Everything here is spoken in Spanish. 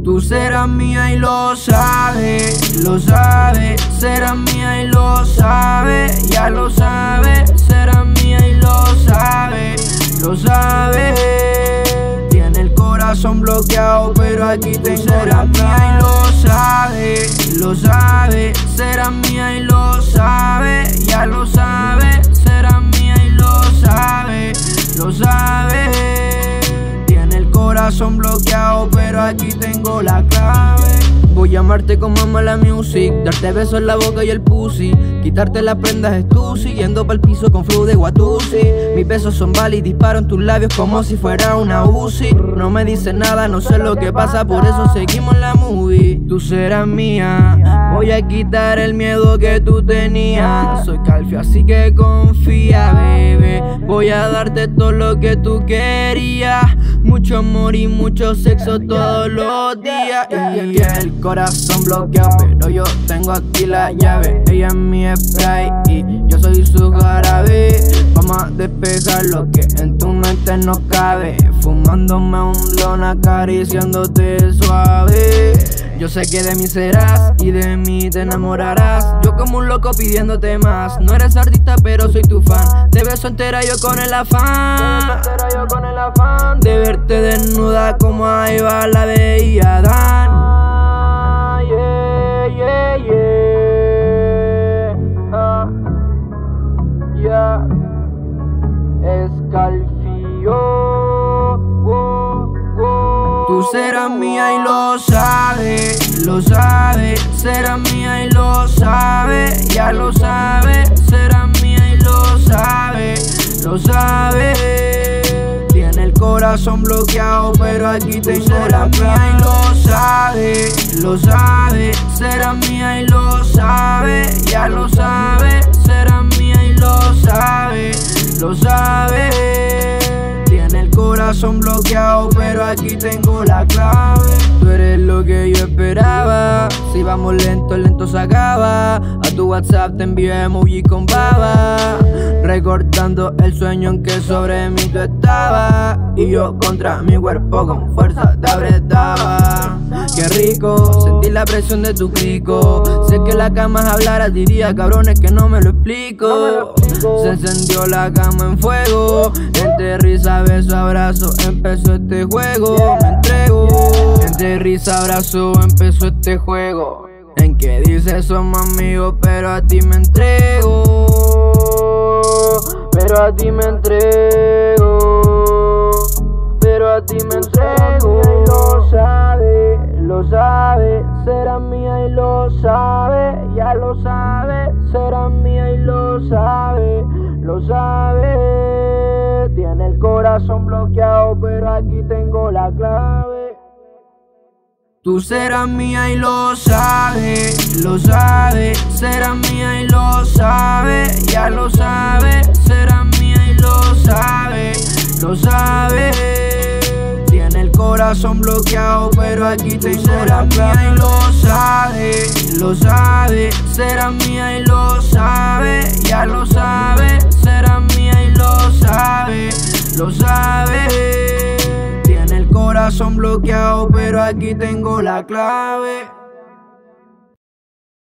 Tú serás mía y lo sabes, serás mía y lo sabes, ya lo sabes, serás mía y lo sabes, Tiene el corazón bloqueado, pero aquí tengo serás mía y lo sabes, serás mía y lo sabes, ya lo sabes, serás mía y lo sabes, Tiene el corazón bloqueado, pero aquí tengo la clave. Voy a amarte como ama la music, darte besos en la boca y el pussy, quitarte las prendas es tú, siguiendo pa'l piso con flow de Watusi. Mis besos son balas y disparo en tus labios como si fuera una Uzi. No me dices nada, no sé lo que pasa, por eso seguimos la movie. Tú serás mía, voy a quitar el miedo que tú tenías. Soy Calfio, así que confía, bebé. Voy a darte todo lo que tú querías, mucho amor y mucho sexo todos los días. Y el corazón bloqueado, pero yo tengo aquí la llave. Ella es mi spray y yo soy su jarabe. Vamos a despejar lo que en tu mente no cabe, fumándome un blon, acariciándote suave. Yo sé que de mí serás y de mí te enamorarás. Yo como un loco pidiéndote más. No eres artista pero soy tu fan. Te beso entera yo con el afán de verte desnuda como a Eva la veía Dan. Escalfío. Tú serás mía y lo sabes, serás mía y lo sabes, ya lo sabes, serás mía y lo sabes, Tiene el corazón bloqueado, pero aquí tengo serás mía y lo sabes, serás mía y lo sabes, ya lo sabes, serás mía y lo sabes, Tiene el corazón bloqueado, pero aquí tengo la clave. Tú eres lo que yo esperaba, si vamos lento, lento se acaba. A tu WhatsApp te envío emoji con baba, recordando el sueño en que sobre mí tú estabas, y yo contra mi cuerpo con fuerza te apretaba. Qué rico, sentí la presión de tu crico. Sé que la cama es hablar, diría cabrones que no me lo explico. Se encendió la cama en fuego, entre risa, beso, abrazo, empezó este juego. Me entrego, entre risa, abrazo, empezó este juego. En que dices somos amigos, pero a ti me entrego, pero a ti me entrego, pero a ti me entrego. Y lo sabes, serás mía y lo sabes, ya lo sabes, serás mía y lo sabes, Tiene el corazón bloqueado, pero aquí tengo la clave. Tú serás mía y lo sabes, serás mía y lo sabes, ya lo sabes, serás mía y lo sabes, Tiene el corazón bloqueado, pero aquí tengo serás mía y lo sabes, serás mía y lo sabes, ya lo sabes, serás mía y lo sabes, Tiene el corazón bloqueado, pero aquí tengo la clave.